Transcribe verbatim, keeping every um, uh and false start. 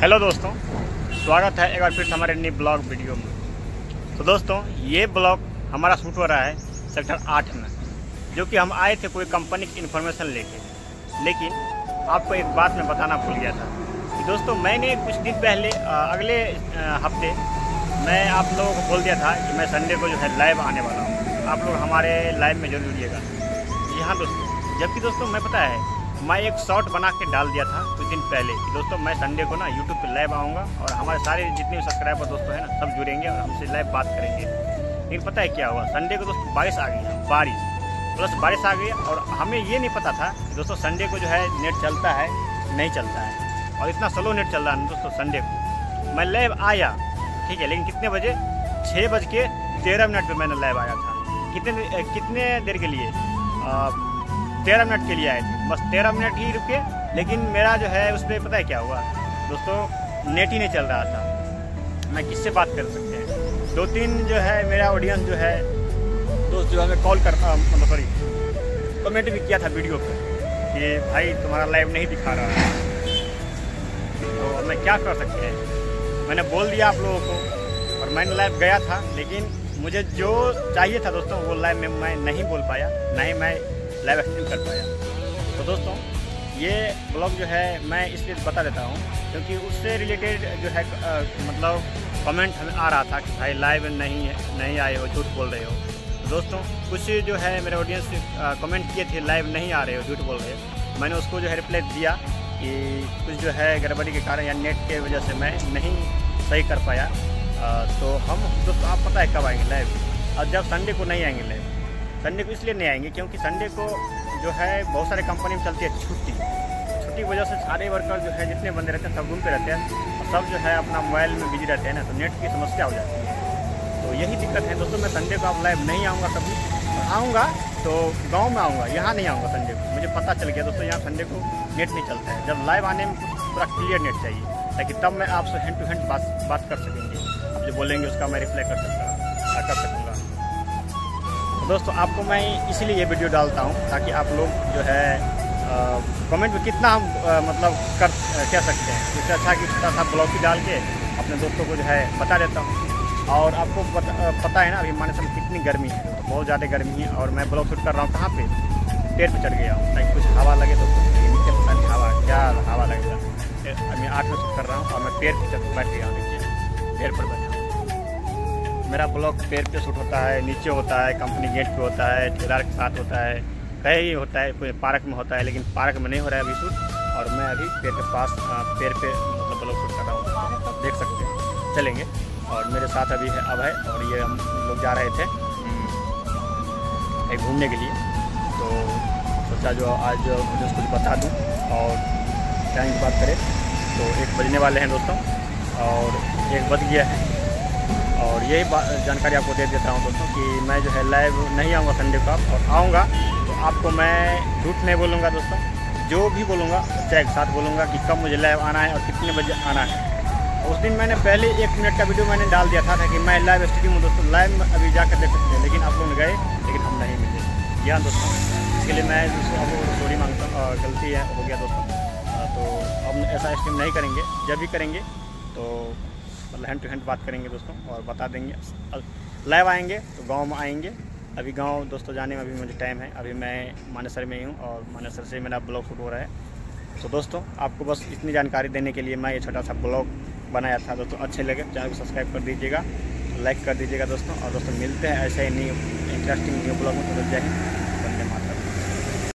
Hello दोस्तों, स्वागत है एक बार फिर से हमारे नई ब्लॉग वीडियो में। तो दोस्तों, ये ब्लॉग हमारा शूट हो रहा है सेक्टर आठ में, जो कि हम आए थे कोई कंपनी की इन्फॉर्मेशन लेके। लेकिन आपको एक बात मैं बताना भूल गया था कि दोस्तों, मैंने कुछ दिन पहले अगले हफ्ते मैं आप लोगों को बोल दिया था कि मैं संडे को जो है लाइव आने वाला हूँ। आप लोग हमारे लाइव में जरूर जुड़िएगा। जी हाँ दोस्तों, जबकि दोस्तों मैं पता है मैं एक शॉर्ट बना के डाल दिया था कुछ दिन पहले कि दोस्तों मैं संडे को ना यूट्यूब पे लाइव आऊँगा और हमारे सारे जितने भी सब्सक्राइबर दोस्तों हैं ना सब जुड़ेंगे और हमसे लाइव बात करेंगे। लेकिन पता है क्या हुआ, संडे को दोस्तों बारिश आ गई, बारिश प्लस बारिश आ गई और हमें ये नहीं पता था कि दोस्तों संडे को जो है नेट चलता है नहीं चलता है, और इतना स्लो नेट चल रहा है दोस्तों। संडे को मैं लाइव आया, ठीक है, लेकिन कितने बजे? छः बज के तेरह मिनट पर मैंने लाइव आया था। कितने कितने देर के लिए? आ, तेरह मिनट के लिए आए थे, बस तेरह मिनट ही रुके। लेकिन मेरा जो है उस पर पता है क्या हुआ दोस्तों, नेट ही नहीं चल रहा था। मैं किससे बात कर सकते हैं? दो तीन जो है मेरा ऑडियंस जो है दोस्त जो है मैं कॉल करता मतलब सॉरी कमेंट भी किया था वीडियो पर कि भाई तुम्हारा लाइव नहीं दिखा रहा है। तो मैं क्या कर सकते हैं, मैंने बोल दिया आप लोगों को और मैंने लाइव गया था, लेकिन मुझे जो चाहिए था दोस्तों वो लाइव में मैं नहीं बोल पाया, ना ही मैं लाइव स्ट्रीम कर पाया। तो दोस्तों, ये ब्लॉग जो है मैं इसलिए बता देता हूँ क्योंकि उससे रिलेटेड जो है आ, मतलब कमेंट हमें आ रहा था कि भाई लाइव नहीं नहीं आए हो, झूठ बोल रहे हो। तो दोस्तों, कुछ जो है मेरे ऑडियंस कमेंट किए थे लाइव नहीं आ रहे हो, झूठ बोल रहे हो। मैंने उसको जो है रिप्लाई दिया कि कुछ जो है गड़बड़ी के कारण या नेट के वजह से मैं नहीं सही कर पाया। आ, तो हम दोस्तों आप पता है कब आएंगे लाइव? और जब संडे को नहीं आएंगे लाइव। संडे को इसलिए नहीं आएंगे क्योंकि संडे को जो है बहुत सारे कंपनी में चलती है छुट्टी। छुट्टी की वजह से सारे वर्कर जो है जितने बंदे रहते हैं सब रूम पे रहते हैं और सब जो है अपना मोबाइल में बिजी रहते हैं ना, तो नेट की समस्या हो जाती है। तो यही दिक्कत है दोस्तों। मैं संडे को आप लाइव नहीं आऊँगा कभी, आऊँगा तो गाँव में आऊँगा, यहाँ नहीं आऊँगा संडे को। मुझे पता चल गया दोस्तों यहाँ संडे को नेट नहीं चलता है। जब लाइव आने में पूरा क्लियर नेट चाहिए ताकि तब मैं आपसे हैंड टू हैंड बात बात कर सकेंगे। आप जो बोलेंगे उसका मैं रिप्लाई कर सकता कर सकूँगा। तो दोस्तों, आपको मैं इसीलिए ये वीडियो डालता हूँ ताकि आप लोग जो है कमेंट में कितना हम आ, मतलब कर कह सकते हैं। इससे अच्छा कि छोटा सा ब्लॉग ही डाल के अपने दोस्तों को जो है बता देता हूँ। और आपको पता, पता है ना अभी मानस में कितनी गर्मी है, तो बहुत ज़्यादा गर्मी है। और मैं ब्लॉग शूट कर रहा हूँ कहाँ पे? पेड़ पे चढ़ गया हूँ ताकि कुछ हवा लगे। तो नीचे पता नहीं हवा क्या हवा लगेगा। मैं आठ में शूट कर रहा हूँ और मैं पेड़ पे बैठ गया हूँ, नीचे पेड़ पर बैठा हूँ। मेरा ब्लॉग पेड़ पे शूट होता है, नीचे होता है, कंपनी गेट पे होता है, ठेकेदार के साथ होता है, कहीं होता है, कोई पार्क में होता है। लेकिन पार्क में नहीं हो रहा है अभी शूट, और मैं अभी पेड़ के पास पेड़ पे मतलब ब्लॉग शूट कर रहा हूँ, देख सकते हैं। चलेंगे और मेरे साथ अभी है अब है और ये हम लोग जा रहे थे कहीं घूमने के लिए। तो सोचा जो आज जो मुझे कुछ बता दूँ और टाइम की बात करें तो एक बजने वाले हैं दोस्तों, और एक बज गया है। और यही जानकारी आपको दे देता हूँ दोस्तों कि मैं जो है लाइव नहीं आऊँगा संडे को, और आऊँगा तो आपको मैं झूठ नहीं बोलूँगा दोस्तों। जो भी बोलूँगा चाहे एक साथ बोलूँगा कि कब मुझे लाइव आना है और कितने बजे आना है। उस दिन मैंने पहले एक मिनट का वीडियो मैंने डाल दिया था कि मैं लाइव स्ट्रीम हूँ दोस्तों, लाइव में अभी जाकर देख सकते हैं। लेकिन आप लोग गए लेकिन हम नहीं मिले। यहाँ दोस्तों, इसके लिए मैं आपको सॉरी मांगता हूँ, और गलती है हो गया दोस्तों। तो अब ऐसा स्ट्रीम नहीं करेंगे, जब भी करेंगे तो मतलब हैंड टू हैंड बात करेंगे दोस्तों और बता देंगे। लाइव आएंगे तो गांव में आएंगे। अभी गांव दोस्तों जाने में अभी मुझे टाइम है। अभी मैं मानेसर में ही हूँ और मानेसर से मेरा ब्लॉग शूट हो रहा है। तो दोस्तों, आपको बस इतनी जानकारी देने के लिए मैं ये छोटा सा ब्लॉग बनाया था दोस्तों। अच्छे लगे चैनल को सब्सक्राइब कर दीजिएगा, लाइक कर दीजिएगा दोस्तों। और दोस्तों मिलते हैं ऐसे ही न्यू इंटरेस्टिंग न्यू ब्लॉग में। तो जय हिंद।